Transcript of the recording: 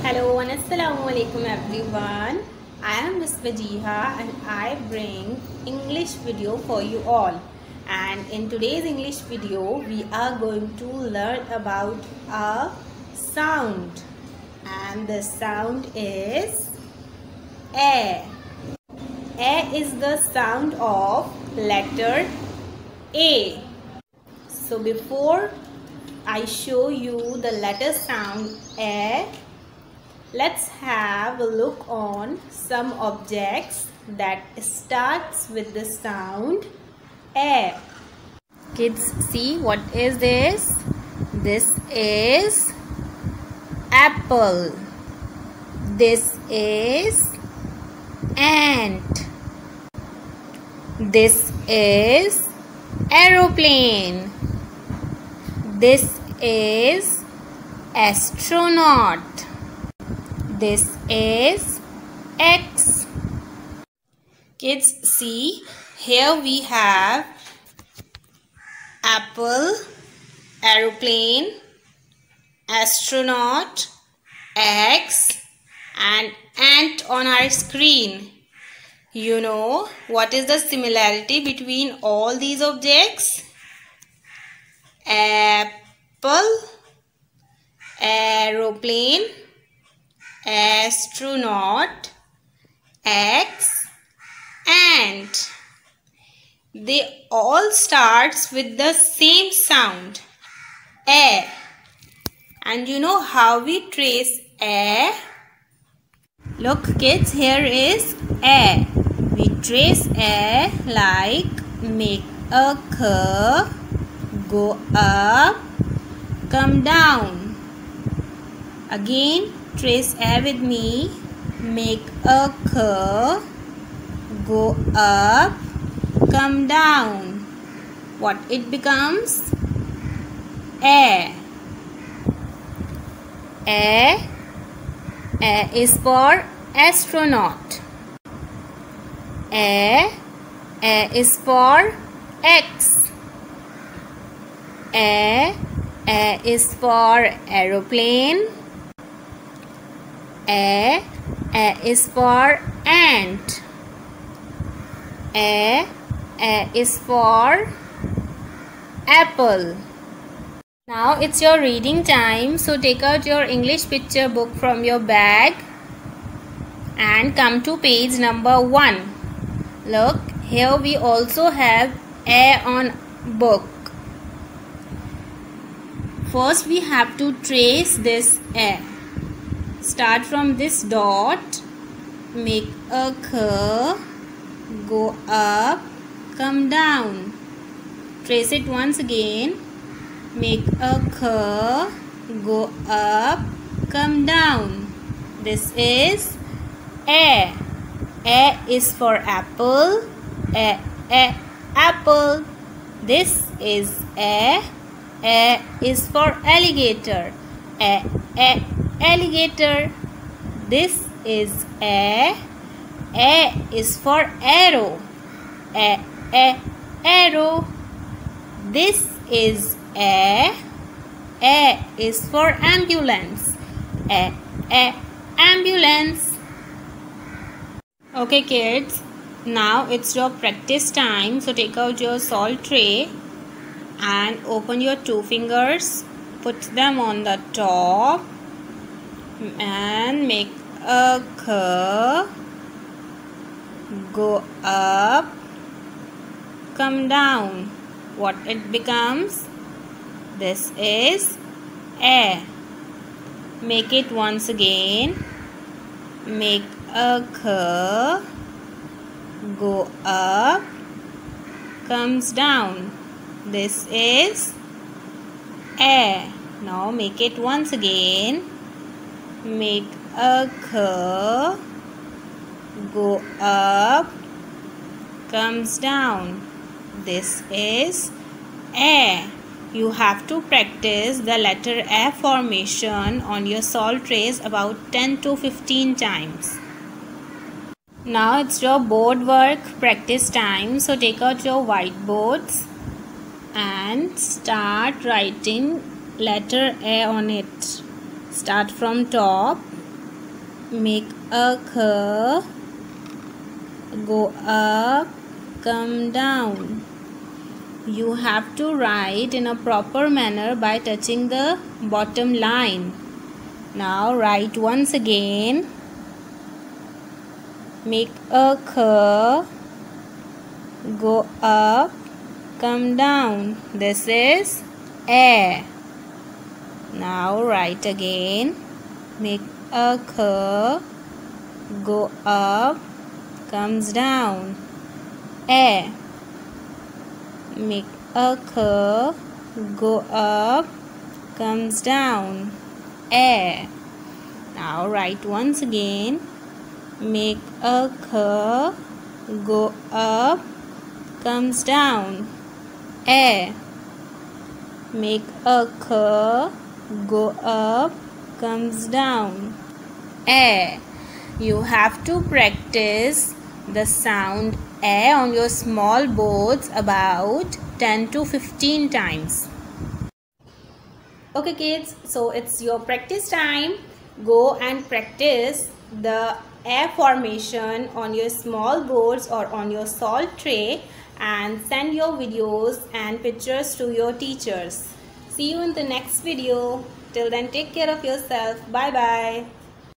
Hello and assalamu alaikum everyone. I am Miss Wajiha and I bring English video for you all. And in today's English video we are going to learn about a sound, and the sound is A. A is the sound of letter A. So before I show you the letter sound A, let's have a look on some objects that starts with the sound A. Kids, see what is this? This is apple. This is ant. This is aeroplane. This is astronaut. This is X. Kids, see, here we have apple, aeroplane, astronaut, X, and ant on our screen. You know what is the similarity between all these objects? Apple, aeroplane, astronaut, X, ant. They all starts with the same sound, A. And you know how we trace A? Look kids, here is A. We trace A like make a curve, go up, come down. Again, trace A with me, make a curve, go up, come down. What it becomes? A. A is for astronaut. A is for X. A is for aeroplane. A is for ant. A is for apple. Now it's your reading time, so take out your English picture book from your bag and come to page number 1. Look, here we also have A on book. First we have to trace this A. Start from this dot, make a curve, go up, come down. Trace it once again, make a curve, go up, come down. This is A. A is for apple. Apple. This is A. A is for alligator. Alligator. This is A. A is for arrow. Arrow. This is A. A is for ambulance. Ambulance. Okay kids, now it's your practice time, so take out your salt tray and open your 2 fingers, put them on the top and make a curve, go up, come down. What it becomes? This is A. Make it once again, make a curve, go up, comes down. This is A. Now make it once again, make a curve, go up, comes down. This is A. You have to practice the letter A formation on your salt trays about 10 to 15 times. Now it's your board work practice time, so take out your whiteboards and start writing letter A on it. Start from top, make a K, go up, come down. You have to write in a proper manner by touching the bottom line. Now write once again. Make a K, go up, come down. This is A. Now write again. Make a K, go up, comes down. A. Make a K, go up, comes down. A. Now write once again. Make a K, go up, comes down. A. Make a K, go up, comes down. A. You have to practice the sound A on your small boards about 10 to 15 times. Okay kids, so it's your practice time. Go and practice the A formation on your small boards or on your salt tray and send your videos and pictures to your teachers. See you in the next video. Till then, take care of yourself. Bye bye.